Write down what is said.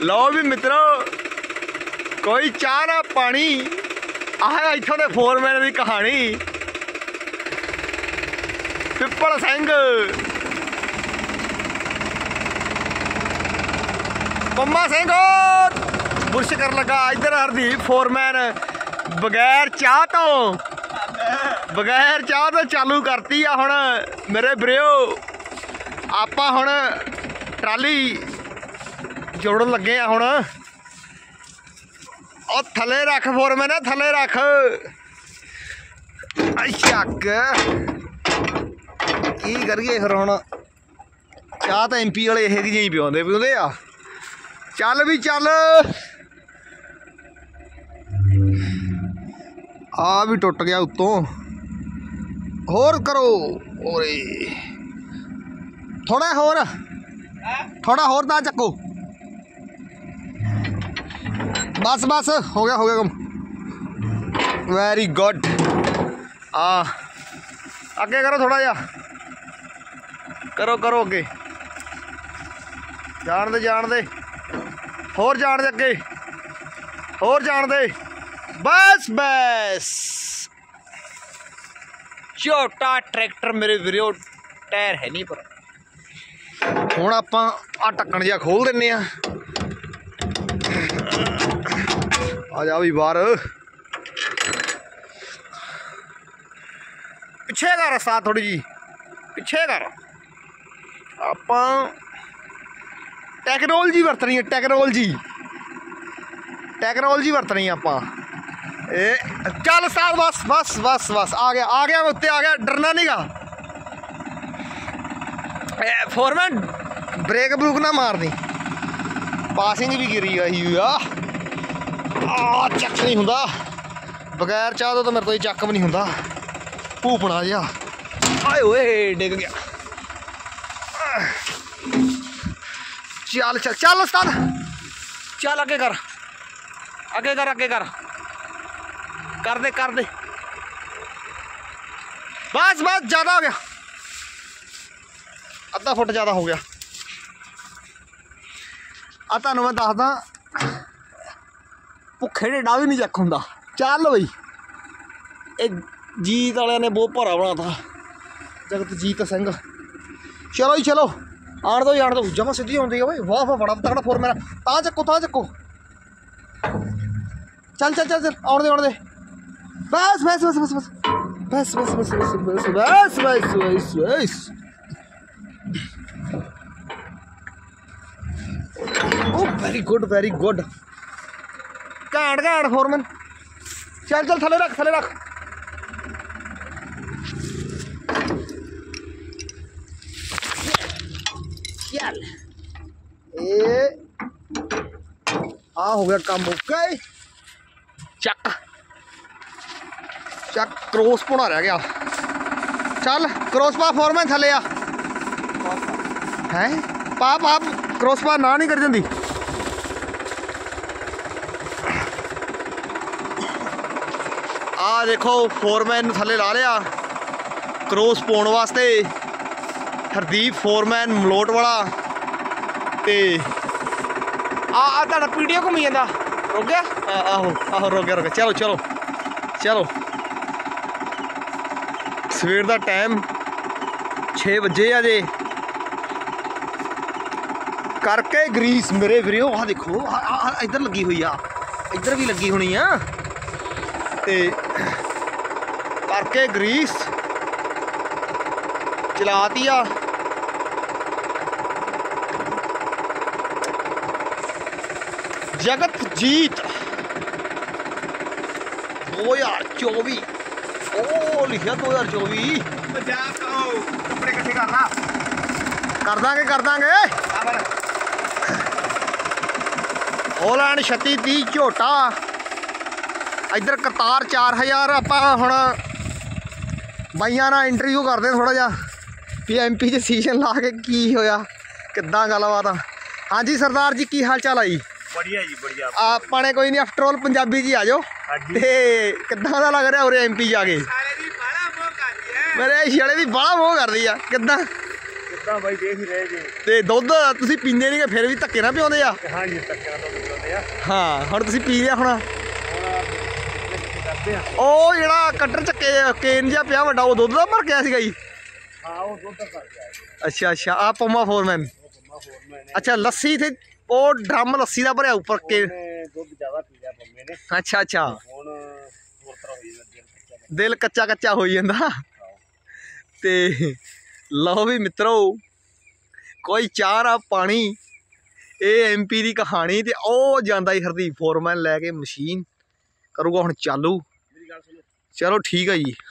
लो भी मित्रों कोई चाह ना पानी आह इत्थों के फोरमैन की कहानी पिपल सिंह पम्मा सिंह बुरश कर लगा इधर हरदीप फोरमैन बगैर चाह तो चालू करती आ हुण मेरे वीरो आपां हुण ट्राली जोड़न लगे आ हुण और थले रख फोरमैन थले रख शक की करिए फिर हुण चाह तो MP वाले यह जी पिआउंदे आ चल भी चल आ भी टुट गया उत्तों होर करो ओरे थोड़ा होर ना चक्को बस बस हो गया कम वेरी गुड आगे करो थोड़ा जा करो अगे जान दे होर जान दे अगे होर जान दे बस छोटा ट्रैक्टर मेरे वीरो टायर है नहीं पर हुण आपां आ ढक्कन जिहा खोल दिन्ने आ जा भी बाहर पिछे कर रस्ता थोड़ी जी पिछे कर आपां टैक्नोलॉजी वरतनी है टैक्नोलॉजी वरतनी आपां चल साथ बस आ गया उत्ते आ गया डरना नहीं गा फोरमैन ब्रेक ब्रूक ना मारनी पासिंग भी गिरी आई चक नहीं हुंदा बगैर चाह तो मेरे तो चक भी नहीं हुंदा भूपना जिहा आए ओए डिग गया चल उस्ताद चल अगे कर कर दे बस ज्यादा हो गया अद्धा फुट ज्यादा हो गया तुहानूं मैं दसदा भुखे ढिड्डा भी नहीं चक हुंदा चल बई ये जीत वाले ने बहुत भारा बना था जगतजीत सिंह चलो आण दो जमा सीधी आउंदी है भाई वाह बड़ा तगड़ा फोर मेरा तां चक्को चल आउण दे बस वेरी गुड घैंट फोरमैन चल थले रख चल हो गया काम ओके चक क्रॉस पौना रह गया चल क्रॉस पा फोरमैन थले आ है पाप क्रॉस पा ना नहीं कर जाती देखो फोरमैन थले ला लिया क्रॉस पाने वास्ते हरदीप फोरमैन मलोट वाला ते तुहाडा पीडियो घूमी जांदा रुक गया आहो रुक गया चलो सवेर का टाइम 6 बजे अजे करके ग्रीस मेरे वीरो आ देखो इधर लगी हुई आ इधर भी लगी होनी आ ते करके ग्रीस चलाती आ जगतजीत 2024 लिखा 2024 कपड़े इकट्ठे कर दांगे होलैंड 3630 झोटा इधर करतार 4000 आपां हुण बाइयां नाल इंटरव्यू करदे थोड़ा जा भी MP च सीजन ला के की होया किद्दां गलबात हाँ जी सरदार जी की हाल चाल आई बढ़िया जी बढ़िया आपने कोई नहीं आफ्टर ऑल पंजाबी जी आ जाओ ते किद्दां दा लग रहा उरे MP जाके मेरे छेले दी बड़ा मोह कर दी आ किद्दां ਉਦਾਂ ਬਾਈ ਦੇਖ ਹੀ ਰਹੇ ਜੀ। ਤੇ ਦੁੱਧ ਤੁਸੀਂ ਪੀਂਦੇ ਨਹੀਂ, ਫਿਰ ਵੀ ਧੱਕੇ ਨਾਲ ਪਿਆਉਂਦੇ ਆ? ਹਾਂਜੀ ਧੱਕੇ ਨਾਲ ਦੁੱਧ ਪਿਲਾਉਂਦੇ ਆ। ਹਾਂ ਹੁਣ ਤੁਸੀਂ ਪੀ ਲਿਆ ਹੁਣ? ਕਰਦੇ ਆ। ਉਹ ਜਿਹੜਾ ਕਟਰ ਚੱਕੇ ਕੇਨ ਜਿਹਾ ਪਿਆ ਵੱਡਾ, ਉਹ ਦੁੱਧ ਦਾ ਭਰ ਗਿਆ ਸੀਗਾ ਜੀ? ਹਾਂ ਉਹ ਦੁੱਧ ਭਰ ਗਿਆ। ਅੱਛਾ ਅੱਛਾ, ਆ ਪੰਮਾ ਫੋਰਮੈਨ। ਅੱਛਾ ਲੱਸੀ ਤੇ ਉਹ ਡਰਮ ਲੱਸੀ ਦਾ ਭਰਿਆ ਉੱਪਰ ਕੇ। ਦੁੱਧ ਜ਼ਿਆਦਾ ਪੀ ਲਿਆ ਪੰਮੇ ਨੇ। ਅੱਛਾ ਅੱਛਾ, ਹੁਣ ਹੋਰ ਤਰ੍ਹਾਂ ਹੋਈ ਜਾਂਦਾ, ਦਿਲ ਕੱਚਾ ਕੱਚਾ ਹੋਈ ਜਾਂਦਾ। ਤੇ ਲਓ ਵੀ ਮਿੱਤਰੋ, ਕੋਈ ਚਾਹ ਨਾ ਪਾਣੀ, ਇਹ MP ਦੀ ਕਹਾਣੀ। ਤੇ ਉਹ ਜਾਂਦਾ ਹੀ ਹਰਦੀਪ ਫੋਰਮੈਨ ਲੈ ਕੇ ਮਸ਼ੀਨ, ਕਰੂਗਾ ਹੁਣ ਚਾਲੂ। ਮੇਰੀ ਗੱਲ ਸੁਣੋ। ਚਲੋ ਠੀਕ ਹੈ ਜੀ।